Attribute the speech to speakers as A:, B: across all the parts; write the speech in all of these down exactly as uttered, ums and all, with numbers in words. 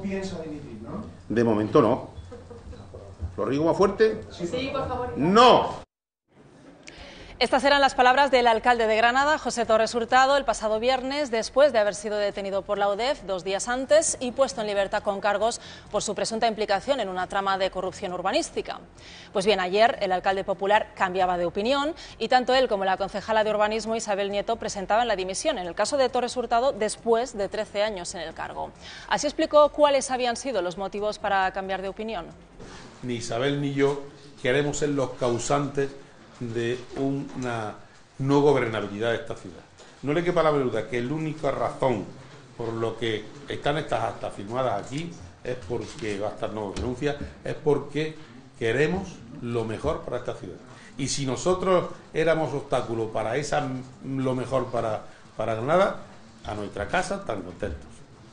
A: piensa dimitir, ¿no?
B: De momento no. ¿Lo digo más fuerte?
C: Sí, por favor.
B: ¡No!
C: Estas eran las palabras del alcalde de Granada, José Torres Hurtado, el pasado viernes, después de haber sido detenido por la U D E F dos días antes y puesto en libertad con cargos por su presunta implicación en una trama de corrupción urbanística. Pues bien, ayer el alcalde popular cambiaba de opinión y tanto él como la concejala de urbanismo, Isabel Nieto, presentaban la dimisión, en el caso de Torres Hurtado, después de trece años en el cargo. Así explicó cuáles habían sido los motivos para cambiar de opinión.
D: Ni Isabel ni yo queremos ser los causantes de una no gobernabilidad de esta ciudad. No le quepa la duda que la única razón por lo que están estas actas firmadas aquí es porque, va a estar no denuncia, es porque queremos lo mejor para esta ciudad. Y si nosotros éramos obstáculo para esa lo mejor para, para Granada, a nuestra casa tan contentos.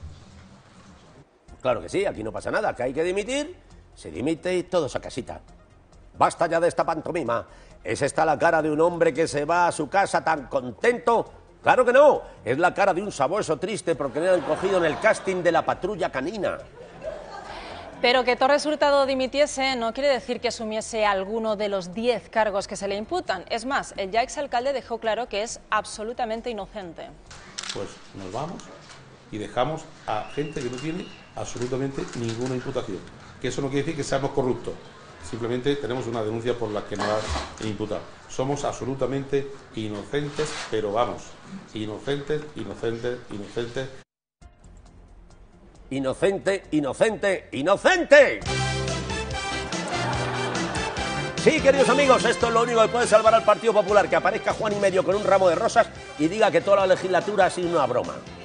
E: Claro que sí, aquí no pasa nada, que hay que dimitir, se dimite y todos a casita. Basta ya de esta pantomima. ¿Es esta la cara de un hombre que se va a su casa tan contento? ¡Claro que no! Es la cara de un sabueso triste porque le han cogido en el casting de la patrulla canina.
C: Pero que Torres Hurtado dimitiese no quiere decir que asumiese alguno de los diez cargos que se le imputan. Es más, el ya exalcalde dejó claro que es absolutamente inocente.
D: Pues nos vamos y dejamos a gente que no tiene absolutamente ninguna imputación. Que eso no quiere decir que seamos corruptos. Simplemente tenemos una denuncia por la que nos han imputado. Somos absolutamente inocentes, pero vamos, inocentes, inocentes, inocentes.
E: Inocente, inocente, inocente. Sí, queridos amigos, esto es lo único que puede salvar al Partido Popular, que aparezca Juan y medio con un ramo de rosas y diga que toda la legislatura ha sido una broma.